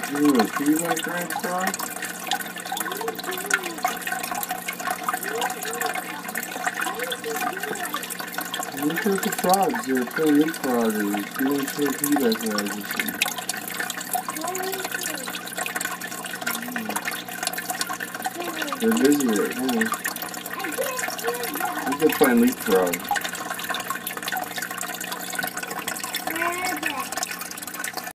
Ooh, can you make Grand Star? Look at the frogs. They're playing leapfrog or doing stampede exercises. They're busy right now. They're playing leapfrog.